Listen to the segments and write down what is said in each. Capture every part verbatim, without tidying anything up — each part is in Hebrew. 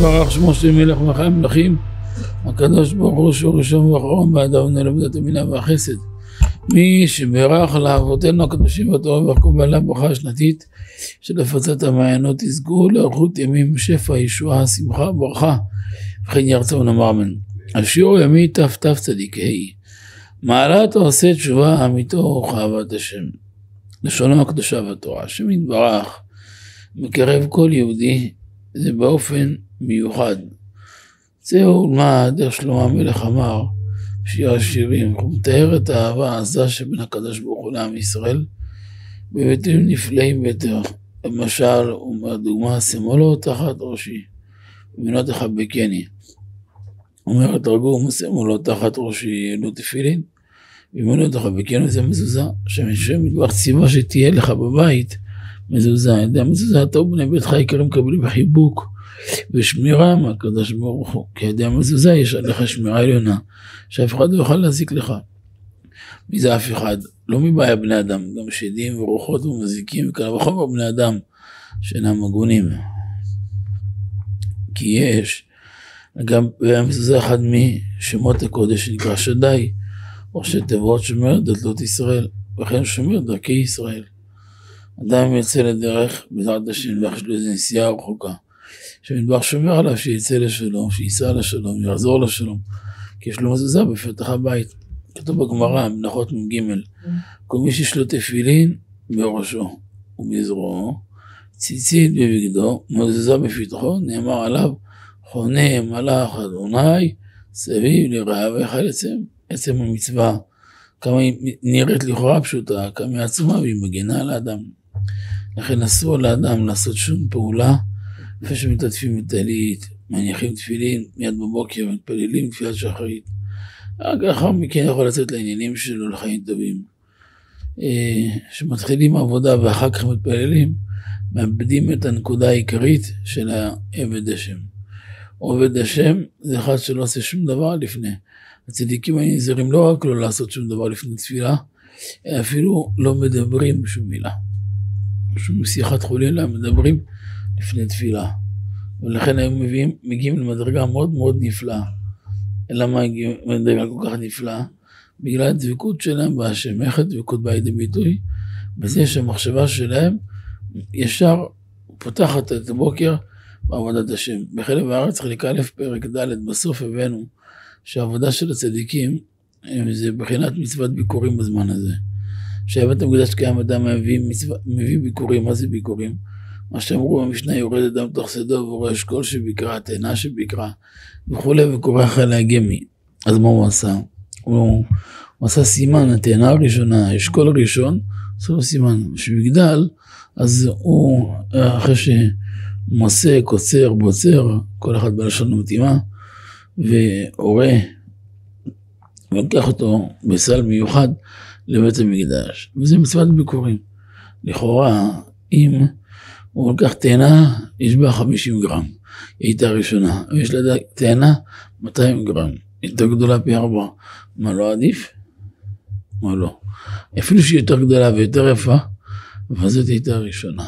יתברך שמו של מלך מלכי המלכים, הקדוש ברוך הוא שהוא ראשון ואחרון באדם נלמדת המינה והחסד. מי שברך לאבותינו הקדושים והתורה וערכו בעלה ברכה שנתית של הפצת המעיינות יזכו לאריכות ימים שפע ישועה שמחה ברכה וכן ירצה ונאמר אמן. השיעור ימי ת"ת צדיק ה' מעלת העושה תשובה אמיתו וכאהבת השם, לשונו הקדושה והתורה. השם יתברך מקרב כל יהודי, זה באופן מיוחד. זהו מה דרך שלמה המלך אמר בשיר השירים, הוא מתאר את האהבה העזה שבין הקדוש ברוך הוא לעם ישראל בביטויים נפלאים ביותר. למשל, הוא אומר דוגמה, שימו לו תחת ראשי ומנו תחבקני. אומר התרגום, שימו לו תחת ראשי לו תפילין ומנו תחבקני, זה מזוזה. השם יתברך ציווה שתהיה לך בבית מזוזה. על ידי המזוזה אתה ובני ביתך יקרים מקבלים חיבוק ושמירה מהקדוש ברוך הוא, כי על ידי המזוזה יש עליך שמירה עליונה שאף אחד לא יוכל להזיק לך. מי זה אף אחד? לא מבעיה בני אדם, גם שדים ורוחות ומזיקים וקל וחומר בני אדם שאינם הגונים, כי יש גם במזוזה אחד משמות הקודש שנקרא שדי, ראשי תיבות שומר דתות ישראל, וכן שומר דרכי ישראל. אדם יצא לדרך בעזרת השם ויש לו איזו נסיעה רחוקה, שמדבר שומר עליו שיצא לשלום, שייסע לשלום, יחזור לשלום, כי יש לו מזוזה בפתח הבית. כתוב בגמרא, מנחות מ"ג, כל מי שיש לו תפילין בראשו ובזרועו, ציצית בבגדו, מזוזה בפתחו, נאמר עליו, חונה מלאך אדוני סביב לרעבך עצם. עצם המצווה, כמה היא נראית לכאורה פשוטה, כמה היא עצומה והיא מגינה על האדם. לכן אסור לאדם לעשות שום פעולה לפני שמתעטפים מטלית, מניחים תפילין מיד בבוקר, מתפללים תפילת שחרית. רק לאחר מכן יכול לצאת לעניינים שלו לחיים טובים. שמתחילים עבודה ואחר כך מתפללים, מאבדים את הנקודה העיקרית של העבד השם. עובד השם זה אחד שלא עושה שום דבר לפני. הצדיקים הנזהרים לא רק לא לעשות שום דבר לפני תפילה, אפילו לא מדברים שום מילה. שום שיחת חולין לה מדברים לפני תפילה. ולכן היום מביאים, מגיעים למדרגה מאוד מאוד נפלאה. למה מגיעים למדרגה כל כך נפלאה? בגלל הדבקות שלהם בהשם. איך הדבקות באה לידי ביטוי? בזה שהמחשבה שלהם ישר פותחת את הבוקר בעבודת השם. בחלק הארץ חלק א' פרק ד' בסוף הבאנו שהעבודה של הצדיקים זה בחינת מצוות ביקורים בזמן הזה. שבית המקדש קיים אדם מביא, מצו... מביא ביקורים. מה זה ביקורים? מה שאמרו במשנה, יורד אדם תוך שדו ורואה אשכול שביקרה, תאנה שביקרה וכולי וקורא אחרי להגמי. אז מה הוא עשה? הוא, הוא עשה סימן, התאנה הראשונה, האשכול הראשון, עשו לו סימן. שבגדל, אז הוא אחרי שמוסק, קוצר, בוצר, כל אחד בלשון מתאימה, והורה ולקח אותו בסל מיוחד לבית המקדש, וזה מצוות ביקורים. לכאורה אם הוא לקח תאנה יש בה חמישים גרם, היא הייתה ראשונה, ויש לה תאנה מאתיים גרם, היא יותר גדולה פי ארבע. מה לא עדיף? מה לא? אפילו שהיא יותר גדולה ויותר יפה, אבל זאת הייתה ראשונה.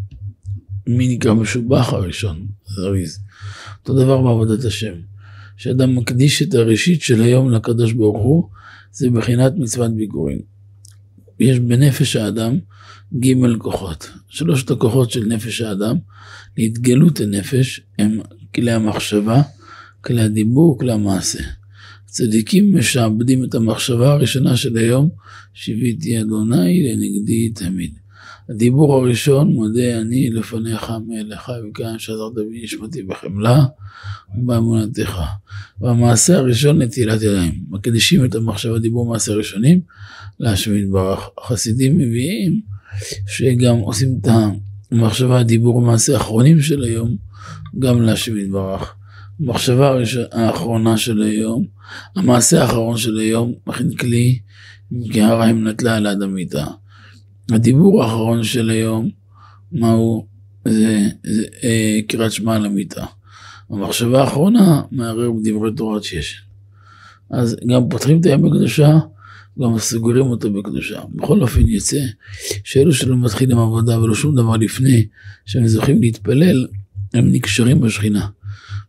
מי נקרא משובח הראשון? זריז. אותו דבר בעבודת השם, שאדם מקדיש את הראשית של היום לקדוש ברוך הוא, זה בחינת מצוות ביקורים. יש בנפש האדם ג' כוחות. שלושת הכוחות של נפש האדם, להתגלות הנפש, הם כלי המחשבה, כלי הדיבור, כלי המעשה. צדיקים משעבדים את המחשבה הראשונה של היום, שיוויתי אדוני לנגדי תמיד. הדיבור הראשון, מודה אני לפניך מלך וכאן שעזרת בי נשמתי בחמלה ובאמונתך. והמעשה הראשון נטילת ידיים. מקדישים את המחשבה דיבור מעשה ראשונים להשם יתברך. החסידים מביאים שגם עושים את המחשבה הדיבור ומעשה האחרונים של היום גם להשם יתברך. המחשבה האחרונה של היום, המעשה האחרון של היום, מכין כלי כהרה אם נטלה על אדם מיתה. הדיבור האחרון של היום, מהו? זה, זה אה, קריאת שמע על המיטה. המחשבה האחרונה מערער בדברי תורת ששן. אז גם פותחים את היום בקדושה, גם סוגרים אותו בקדושה. בכל אופן יצא שאלו שלא מתחילים עבודה ולא שום דבר לפני שהם זוכים להתפלל, הם נקשרים בשכינה.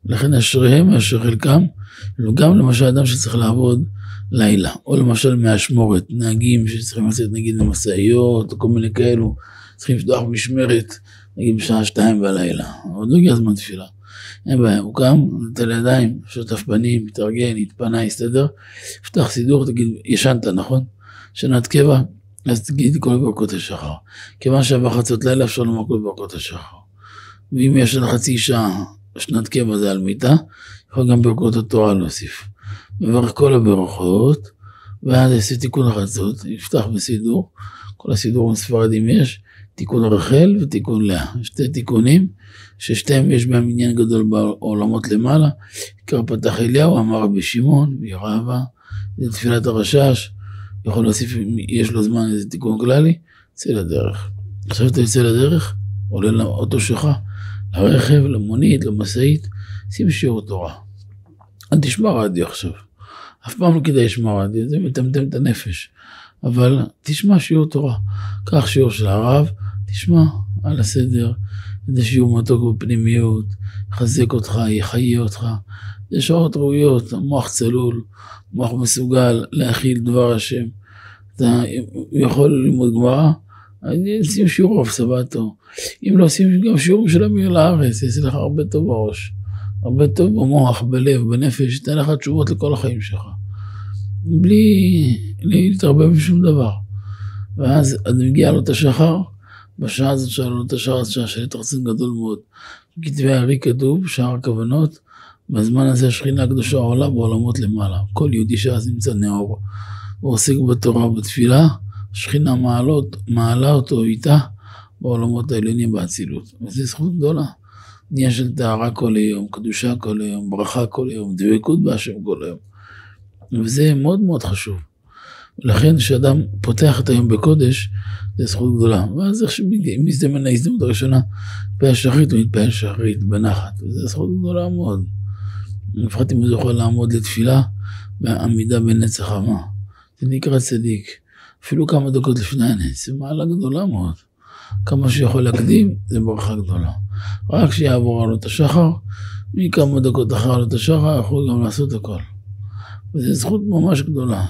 לכן אשריהם אשר חלקם, וגם למשל אדם שצריך לעבוד לילה, או למשל מהשמורת, נהגים שצריכים לצאת נגיד למשאיות, או כל מיני כאלו, צריכים לפתוח משמרת, נגיד בשעה שתיים בלילה, עוד לא הגיע הזמן תפילה. אין בעיה, הוא קם, נטל ידיים, שוטף פנים, מתארגן, התפנה, יסתדר, פתח סידור, תגיד, ישנת, נכון? שנת קבע, אז תגיד כל ברכות השחר. כיוון שבחצות לילה אפשר לומר כל ברכות השחר. ואם יש לך חצי שעה, שנת קבע זה על מיטה, יכול גם ברכות התורה להוסיף. מברך כל הברכות, ואז יעשה תיקון החצות, יפתח בסידור, כל הסידורים ספרדים יש, תיקון רחל ותיקון לאה. שתי תיקונים, ששתיהם יש בהם עניין גדול בעולמות למעלה, עיקר פתח אליהו, אמר רבי שמעון, ויראה, זה תפילת הרשש, יכול להוסיף, יש לו זמן איזה תיקון כללי, צא לדרך. עכשיו אתה יוצא לדרך, עולה לאוטו שלך, לרכב, למונית, למשאית, שים שיעור תורה. אל תשמע רדיו עכשיו. אף פעם לא כדאי לשמוע רדיו, זה מטמטם את הנפש. אבל תשמע שיעור תורה. קח שיעור של הרב, תשמע על הסדר, זה שיעור מתוק בפנימיות, יחזק אותך, יחיה אותך. זה שעות ראויות, המוח צלול, מוח מסוגל להכיל דבר השם. אתה יכול ללמוד גמרא, שים שיעור רב סבתו. אם לא שים גם שיעור של אמיר לארץ, יעשה לך הרבה טוב בראש. הרבה טוב במוח, בלב, בנפש, יתן לך תשובות לכל החיים שלך. בלי להתערבב בשום דבר. ואז עד מגיע לו את השחר, בשעה הזאת שלו את השחר, שעה של התרצון גדול מאוד. בכתבי הארי כתוב, שער הכוונות, בזמן הזה השכינה הקדושה עולה בעולמות למעלה. כל יהודי שאז נמצא נאור. הוא עוסק בתורה ובתפילה, השכינה מעלות, מעלה אותו איתה בעולמות העליונים באצילות. וזו זכות גדולה. עניין של טהרה כל היום, קדושה כל היום, ברכה כל היום, דבקות בהשם כל היום. וזה מאוד מאוד חשוב. ולכן כשאדם פותח את היום בקודש, זה זכות גדולה. ואז איך שמזדמן ההזדמנות הראשונה, מתפעל שחרית, הוא מתפעל שחרית בנחת. וזה זכות גדולה מאוד. לפחות אם הוא זוכל לעמוד לתפילה, בעמידה בנצח חמה. זה נקרא צדיק. אפילו כמה דקות לפני הנץ, זה מעלה גדולה מאוד. כמה שיכול להקדים, זה ברכה גדולה. רק שיעבור עלות השחר, מכמה דקות אחר עלות השחר, יכול גם לעשות הכל. וזו זכות ממש גדולה.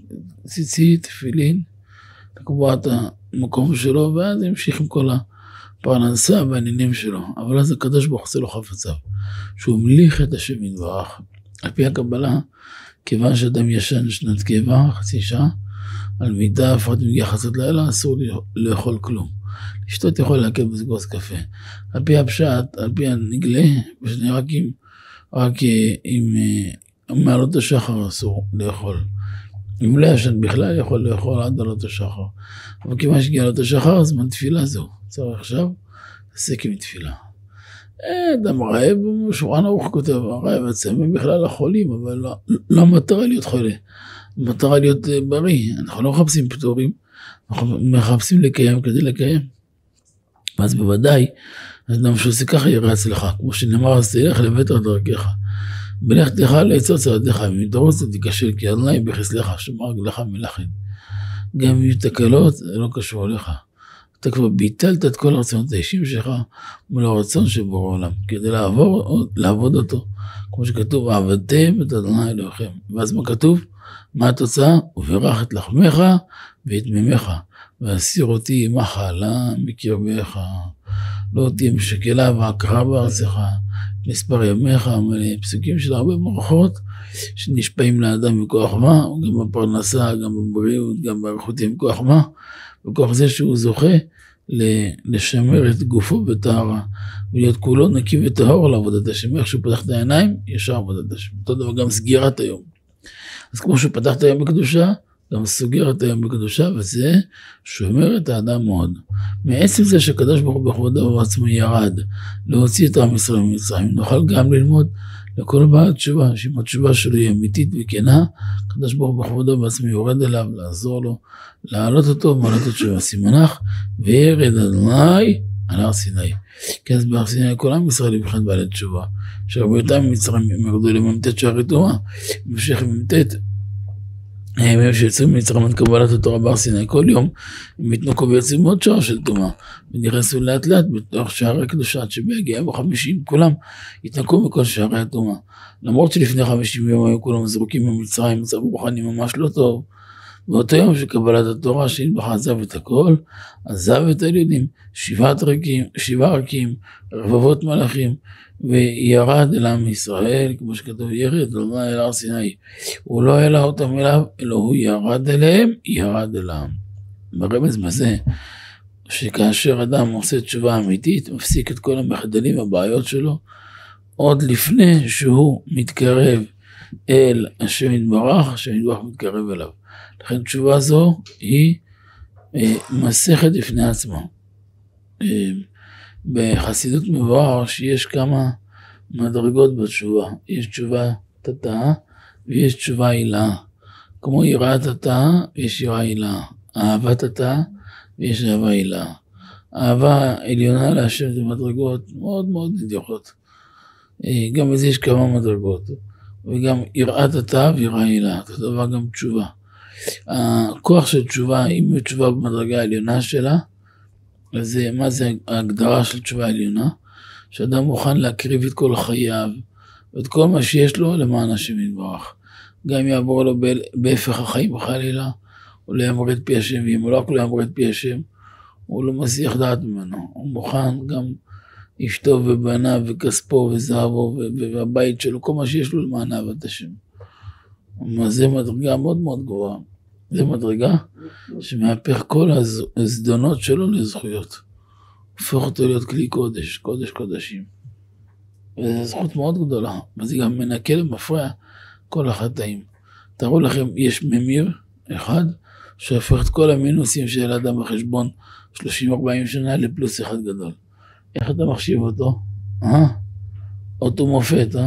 ציצית, תפילין, לקבוע את המקום שלו, ואז ימשיך עם כל הפרנסה והעניינים שלו. אבל אז הקדוש ברוך הוא לו חפציו, שהוא מליך את השם יתברך. על פי הקבלה, כיוון שאדם ישן שנת קבע, חצי שעה, על מיטה, לפחות מגיע חצות לילה, אסור לאכול כלום. לשתות יכול להקל בזה כוס קפה. על פי הפשט, על פי הנגלה, בשני רק עם, רק עם מעלות השחר אסור לאכול. אם לא ישן בכלל יכול לאכול עד עלות השחר. אבל כיוון שגיע עלות השחר, זמן תפילה זהו. צריך עכשיו, תעסק עם תפילה. אדם רעב, שולחן ערוך כותב, הרעב הצמא בכלל החולים, אבל לא, לא המטרה להיות חולה. המטרה להיות בריא. אנחנו לא מחפשים פטורים, אנחנו מחפשים לקיים כדי לקיים. אז בוודאי, אדם שעושה ככה יראה אצלך, כמו שנאמר, אז תלך לבטר דרכך. בלכתך לעצות צעדיך, אם תרוץ תיכשל, כי אדוני בחסדך, שמר רגלך מלאכת. גם אם יהיו תקלות, זה לא קשור אליך. אתה כבר ביטלת את כל הרצונות האישיים שלך מול הרצון שבורא עולם, כדי לעבור, לעבוד אותו. כמו שכתוב, עבדתם את אדוני אלוהיכם. ואז מה כתוב? מה התוצאה? וברך את לחמך ואת מימך, ואסיר אותי עמך עלה מקרבך. לא תהיה משקלה ועקרה בארצך, מספר ימיך, פסוקים של הרבה ברכות שנשפעים לאדם מכוח מה, גם בפרנסה, גם בבריאות, גם באריכות מכוח מה, בכוח זה שהוא זוכה לשמר את גופו בטהרה, ולהיות כולו נקי וטהור לעבודת השם. איך שהוא פתח את העיניים, ישר עבודת השם. אותו דבר גם סגירת היום. אז כמו שהוא פתח את היום בקדושה, גם סוגר את היום בקדושה, וזה שומר את האדם מאוד. מעצם זה שקדוש ברוך הוא בכבודו ובעצמו ירד, להוציא את עם ישראל ממצרים, נוכל גם ללמוד לכל בעל תשובה, שאם התשובה שלו היא אמיתית וכנה, קדוש ברוך הוא בכבודו ובעצמו יורד אליו, לעזור לו, להעלות אותו, מעלות את תשובה. סימנך, וירד אדוני על הר סיני. כי אז בהר סיני כל עם ישראל יבחן בעלי תשובה. שהרבה יותר ממצרים הם ירדו לממתת שערי תורה, המשך לממתת, הימים שיצאו ממצרים עד קבלת התורה בהר סיני, כל יום הם התנקו ויוצאים עוד שעה של טומאה, ונכנסו לאט לאט בתוך שערי קדושה, עד שבהגיע בחמישים כולם התנקו מכל שערי הטומאה. למרות שלפני חמישים יום היו כולם זרוקים ממצרים, מצב רוחני ממש לא טוב. באותו יום שקבלת התורה שהנבח עזב את הכל, עזב את הילדים, שבעת רקים, שבעה רקים, רבבות מלאכים, וירד אל עם ישראל, כמו שכתוב, ירד אל הר סיני. הוא לא העלה אותם אליו, אלא הוא ירד אליהם, ירד אל העם. ברמז בזה, שכאשר אדם עושה תשובה אמיתית, מפסיק את כל המחדלים והבעיות שלו, עוד לפני שהוא מתקרב אל השם יתברך, השם יתברך מתקרב אליו. לכן תשובה זו היא אה, מסכת בפני עצמה. אה, בחסידות מבואר שיש כמה מדרגות בתשובה. יש תשובה תתאה ויש תשובה הילאה. כמו יראת התאה ויש יראה הילאה. אהבת תתאה ויש אהבה הילאה. אהבה עליונה להשם זה מדרגות מאוד מאוד נדיחות. אה, גם בזה יש כמה מדרגות. וגם יראת התאה ויראה הילאה. אותו דבר גם תשובה. הכוח של תשובה, אם תשובה במדרגה העליונה שלה, אז מה זה ההגדרה של תשובה עליונה? שאדם מוכן להקריב את כל חייו, ואת כל מה שיש לו למען השם יתברך. גם אם יעבור לו בהפך החיים חלילה, הוא לא יאמר את פי השם, ואם הוא לא לא יאמר את פי השם, הוא לא מסיח דעת ממנו. הוא מוכן גם אשתו ובניו וכספו וזהבו והבית שלו, כל מה שיש לו למען אהבת השם. זה מדרגה מאוד מאוד גבוהה. זה מדרגה שמהפך כל הזדונות שלו לזכויות. הופך אותו להיות כלי קודש, קודש קודשים. וזו זכות מאוד גדולה. וזה גם מנקה למפרע כל החטאים. תראו לכם, יש ממיר אחד שהופך את כל המינוסים של האדם בחשבון שלושים ארבעים שנה לפלוס אחד גדול. איך אתה מחשיב אותו? אה? אותו מופת, אה?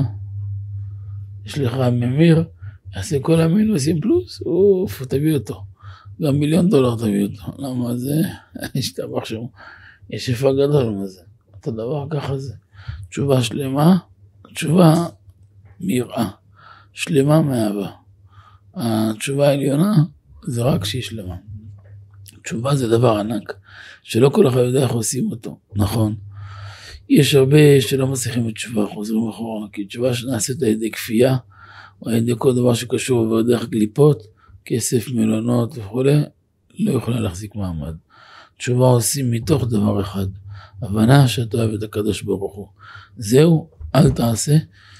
יש לך ממיר, יעשה כל המינוסים פלוס, אוף, תביא אותו. גם מיליון דולר תביא אותו. למה זה? השתבח שם. יש שפע גדול מה זה. אותו דבר ככה זה. תשובה שלמה, תשובה מיראה. שלמה מאהבה. התשובה העליונה זה רק שהיא שלמה. תשובה זה דבר ענק, שלא כל אחד יודע איך עושים אותו. נכון. יש הרבה שלא מצליחים בתשובה, חוזרים אחורה, כי תשובה שנעשית על ידי כפייה, או על ידי כל דבר שקשור עובר דרך קליפות, כסף, מלונות וכו', לא יכולה להחזיק מעמד. תשובה עושים מתוך דבר אחד, הבנה שאתה אוהב את הקדוש ברוך הוא. זהו, אל תעשה,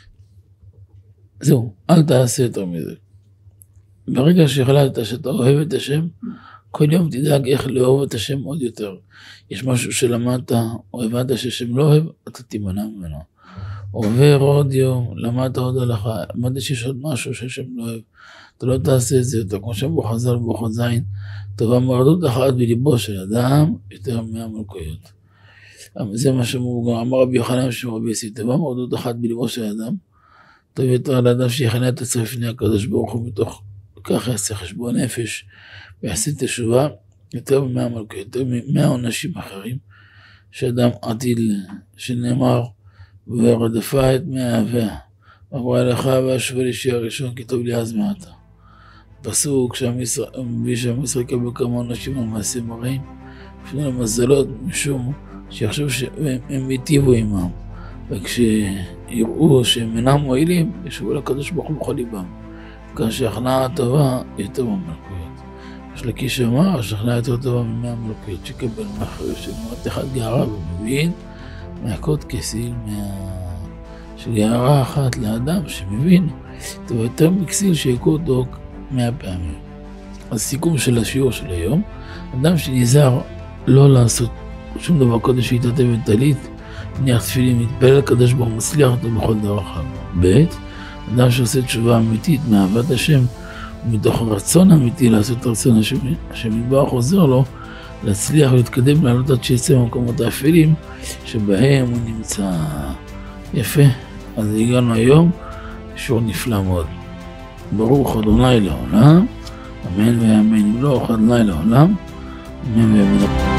זהו, אל תעשה יותר מזה. ברגע שהחלטת שאתה אוהב את השם, כל יום תדאג איך לאהוב את השם עוד יותר. יש משהו שלמדת, או הבנת שהשם לא אוהב, אתה תימנע ממנו. עובר עוד יום, למדת עוד הלכה, למדת שיש עוד משהו שהשם לא אוהב. אתה לא תעשה את זה יותר, כמו שם בחז"ל וברכות זין, טובה מרדות אחת בליבו של אדם, יותר מהמלכויות. זה מה שאמר רבי יוחנן שם רבי יוסי, טובה מרדות אחת בליבו של אדם, טוב יותר לאדם שיכנה את עצמו לפני הקדוש ברוך הוא, מתוך כך יעשה חשבון נפש, ויעשה תשובה יותר מהמלכויות, יותר מהעונשים אחרים, שאדם עתיד שנאמר, ורדפה את מאהביה, אמרה לך והשווה לישי הראשון, כי טוב לי אז מעתה. פסוק שעם ישראל יקבל כמה עונשים על מעשים רעים, לפני למזלות משום שיחשוב שהם היטיבו עמם, וכשיראו שהם אינם מועילים, ישבו לקדוש ברוך הוא בכל ליבם. כאשר הכנעה טובה יותר במלכויות. יש לקיש אמר, שכנעה יותר טובה ממאה המלכויות, שקבל מאחריות של מועט אחד גערה ומבין, מהקוד כסיל, מה... של גערה אחת לאדם שמבין, טוב יותר מכסיל שיקו אותו מאה פעמים. אז סיכום של השיעור של היום, אדם שנזהר לא לעשות שום דבר קודש שיתעטף בטלית, מניח תפילין, מתפלל לקדוש ברוך הוא, מצליח אותו בכל דרכיו. ב' אדם שעושה תשובה אמיתית מאהבת השם, ומתוך רצון אמיתי לעשות את רצון השם, השם יתברך עוזר לו להצליח ולהתקדם לעלות עד שיצא במקומות האפלים שבהם הוא נמצא. יפה, אז הגענו היום, שיעור נפלא מאוד. ברוך אדוני לעולם, אמן ואמן. אם לא אדוני לעולם, אמן ואמן.